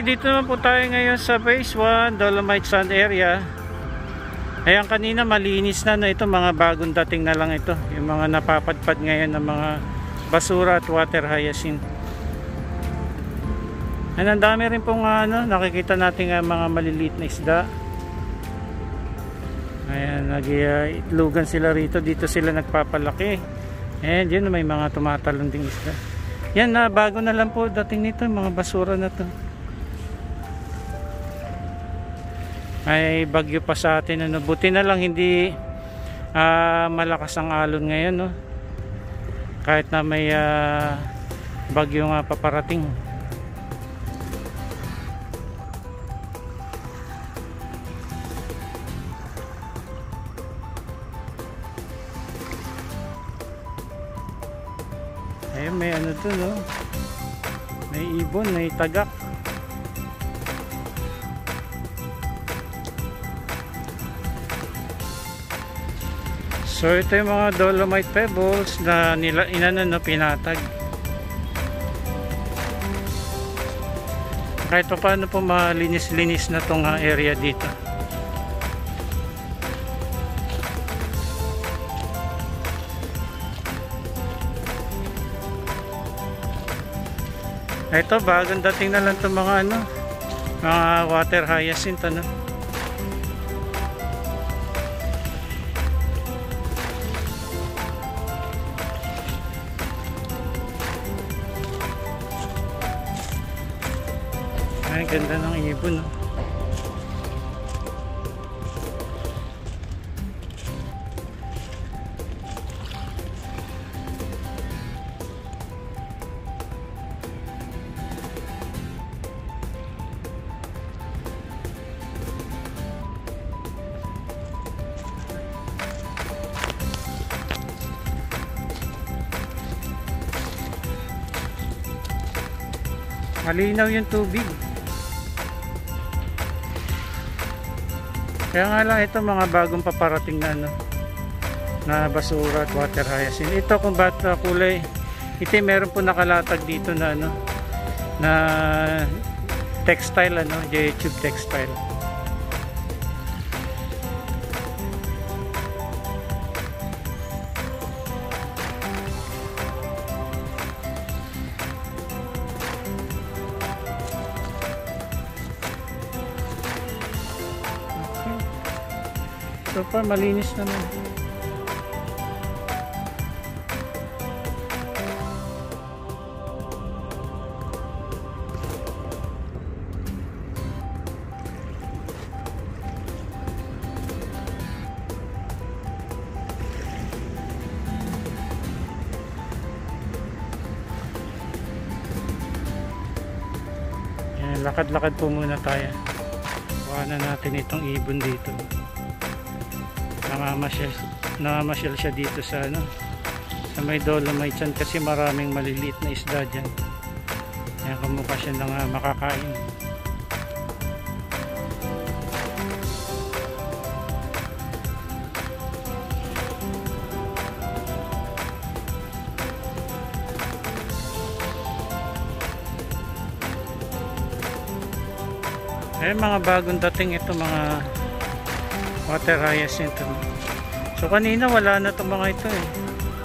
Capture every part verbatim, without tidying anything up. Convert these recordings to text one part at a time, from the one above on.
Okay, dito naman po tayo ngayon sa phase one, Dolomite Sand area. Ayan, kanina malinis na, no? Ito mga bagong dating na lang ito. Yung mga napapadpad ngayon ng mga basura at water hyacinth. Ayan, ang dami rin pong ano, nakikita natin uh, mga maliliit na isda. Ayan, nag-itlugan sila rito. Dito sila nagpapalaki. Ayan, yun may mga tumatalon ding isda. Yan na, bago na lang po dating nito, mga basura na to. Ay bagyo pa sa atin, ano. Buti na lang hindi uh, malakas ang alon ngayon, no? Kahit na may uh, bagyo nga paparating. Ayun, may ano to, no? May ibon, may tagak. So ito yung mga dolomite pebbles na nila inano, no, pinatag. Kahit pa paano po malinis-linis na tong area dito. Ito, bagong dating na lang itong mga ano, mga water hyacinth, ano. Ay, ganda ng ibon, no. Malinaw yung tubig. Kaya nga lang ito mga bagong paparating na ano, na basura at water hyacinth. Ito kung ba't uh, kulay itim, meron po nakalatag dito na ano, na textile, ano, J-tube textile. So far, malinis naman. Lakad-lakad po muna tayo. Kuhanan natin itong ibon dito. Namamasyal, namamasyal siya dito sa ano, sa may dolomite sand kasi maraming maliliit na isda dyan. Kaya kamukha siya ng uh, makakain. Eh, mga bagong dating ito, mga water hyacinth. So kanina wala na itong mga ito eh.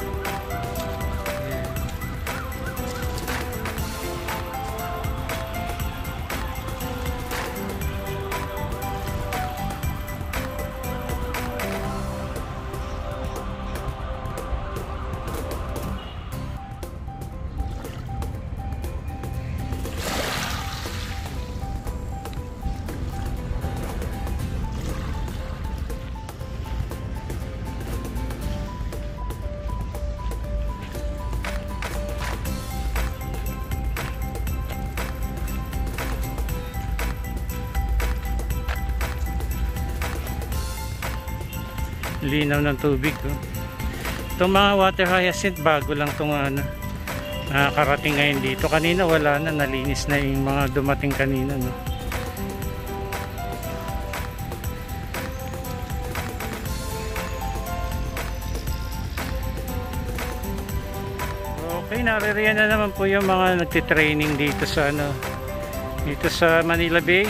Linaw ng tubig, oh. Itong mga water hyacinth bago lang itong ano, nakakarating ngayon dito. Kanina wala na, nalinis na yung mga dumating kanina, no? Okay, naririyan na naman po yung mga nagtitraining dito sa ano, dito sa Manila Bay.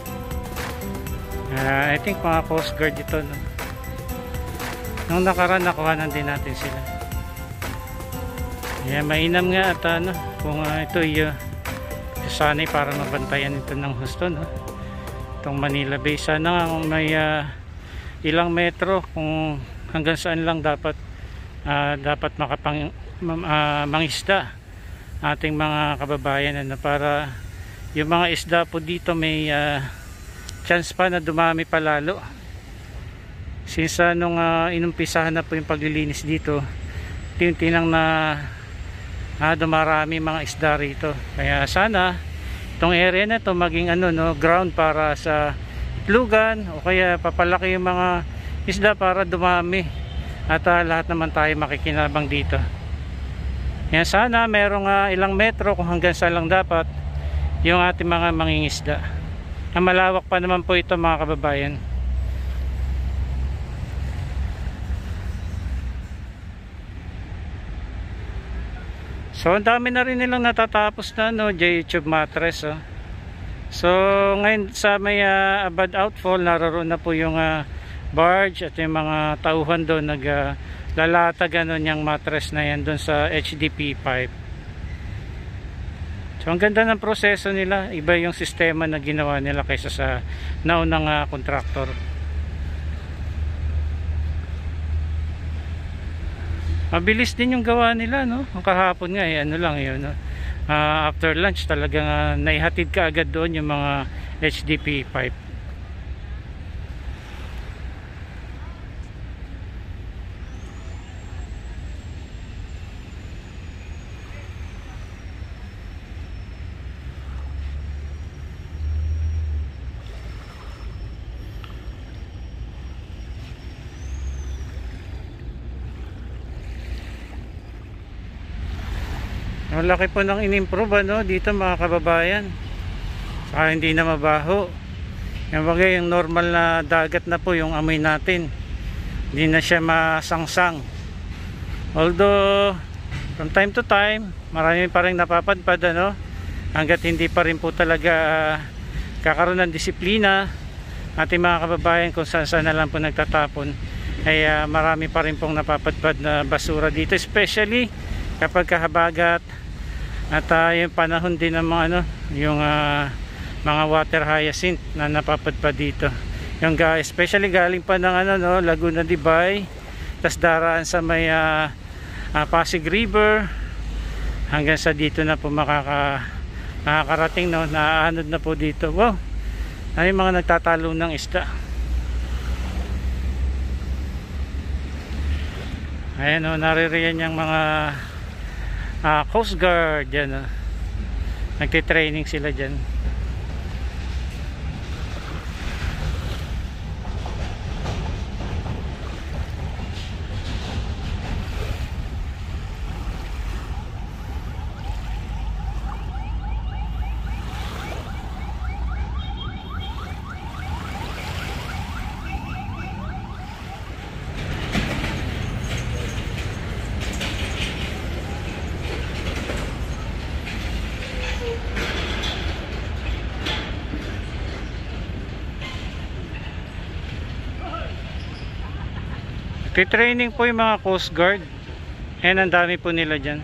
uh, I think mga Coast Guard ito, no? Nung nakaraan nakuhanan din natin sila. Kaya mainam nga at ano, kung uh, ito uh, sanay para mabantayan ito ng husto, no? Itong Manila Bay, sana may uh, ilang metro kung hanggang saan lang dapat uh, dapat makapang uh, mangisda ating mga kababayan, ano, para yung mga isda po dito may uh, chance pa na dumami palalo. Since uh, nung uh, inumpisahan na po yung paglilinis dito, tinang na uh, dumarami mga isda rito. Kaya sana itong area na to maging ano, no, ground para sa itlugan, o kaya papalaki yung mga isda para dumami at uh, lahat naman tayo makikinabang dito. Yan, sana merong uh, ilang metro kung hanggang saan lang dapat yung ating mga mangingisda. Ang malawak pa naman po ito mga kababayan. So ang dami na rin nilang natatapos na, no, J-tube mattress, oh. So ngayon sa may uh, Abad Outfall, naroon na po yung uh, barge at yung mga tauhan doon nag uh, lalatag ano yung mattress na yan doon sa H D P pipe. So ang ganda ng proseso nila, iba yung sistema na ginawa nila kaysa sa naunang uh, contractor. Mabilis din yung gawa nila, no? Kahapon nga eh, ano lang yun, no? Uh, after lunch talagang uh, naihatid ka agad doon yung mga H D P pipe. Ang laki po ng inimprove, ano, dito mga kababayan. Saka hindi na mabaho. Yung bagay, yung normal na dagat na po yung amoy natin. Hindi na siya masangsang. Although from time to time marami pa rin napapadpad, ano, hanggat hindi pa rin po talaga uh, kakaroon ng disiplina ating mga kababayan kung saan saan na lang po nagtatapon, ay uh, marami pa rin pong napapadpad na basura dito, especially kapag kahabagat at uh, yung panahon din ng mga ano, yung uh, mga water hyacinth na napapadpad dito, yung uh, especially galing pa ng ano, no, Laguna de Bay, tas daraan sa may uh, uh, Pasig River hanggang sa dito na po makaka nakakarating, no, naaanod na po dito. Wow, ay mga nagtatalo ng isda. Ayan, no, naririyan yung mga Uh, Coast Guard dyan, uh. nagtitraining sila dyan. Training po yung mga Coast Guard. Ayan, ang dami po nila dyan.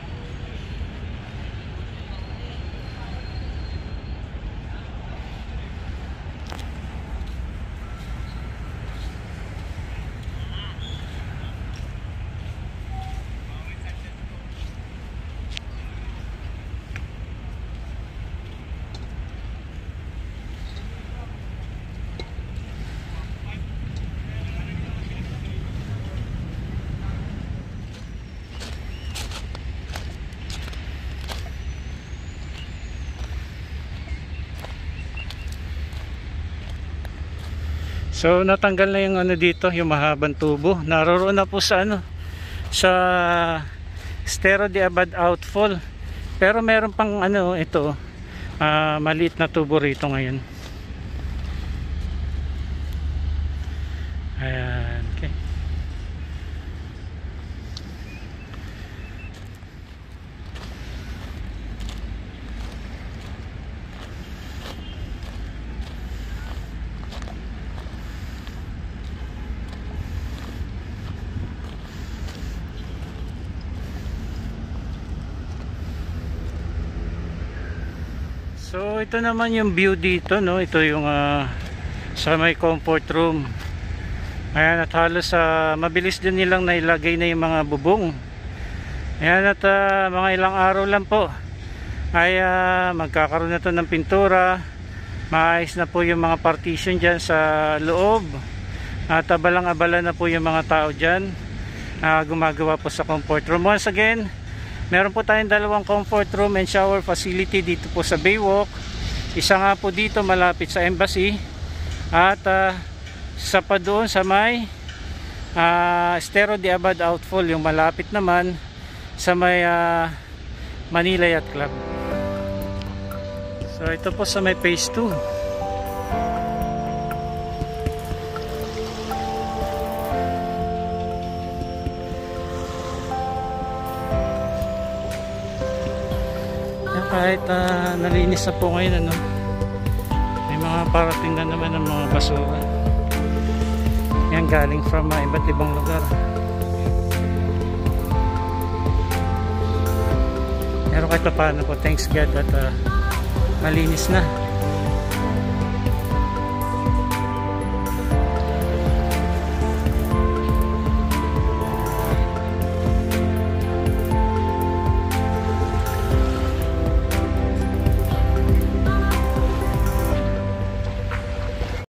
So natanggal na yung ano dito, yung mahabang tubo. Naroon na po sa ano, sa Estero de Abad Outfall. Pero meron pang ano ito, uh, maliit na tubo rito ngayon. Ayan, okay. So ito naman yung view dito, no? Ito yung uh, sa may comfort room. Ayan, at halos uh, mabilis din nilang nailagay na yung mga bubong. Ayan, at uh, mga ilang araw lang po ay uh, magkakaroon na to ng pintura. Maayos na po yung mga partition dyan sa loob. At uh, balang-abala na po yung mga tao dyan uh, gumagawa po sa comfort room. Once again, meron po tayong dalawang comfort room and shower facility dito po sa Baywalk. Isa nga po dito malapit sa embassy, at uh, isa pa doon sa may uh, Estero de Abad Outfall, yung malapit naman sa may uh, Manila Yacht Club. So ito po sa may phase two. Kahit uh, nalinis na po ngayon, ano, may mga parating na naman ng mga basura. Yan galing from uh, iba't ibang lugar. Pero kahit paano po, thanks God at uh, malinis na.